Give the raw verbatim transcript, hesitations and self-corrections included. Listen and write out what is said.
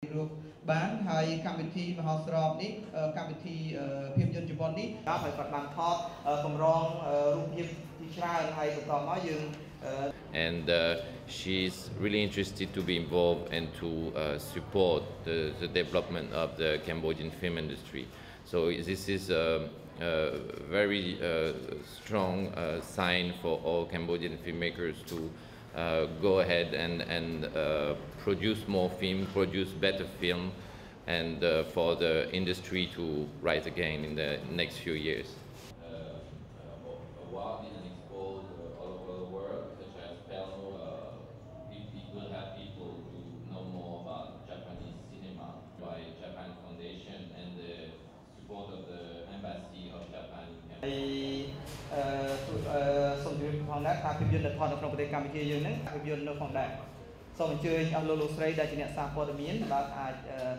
รูบ้านไทยกัมพูชีมหาสรอบนี้กัมพูชีเพียงยนต์ญี่ปุ่นนี้ก็ไปปัดบังทอดกำรองรูปยิบที่ชาไทยต่อมายืน and uh, she's really interested to be involved and to uh, support the, the development of the Cambodian film industry. So this is a, a very uh, strong uh, sign for all Cambodian filmmakers to uh, go ahead and, and uh, produce more film, produce better film, and uh, for the industry to rise again in the next few years. Some people found that I could be the part of the Cambodia unit, I could be no from that. Some Jewish and Lolo Stray that you need some for the mean, but I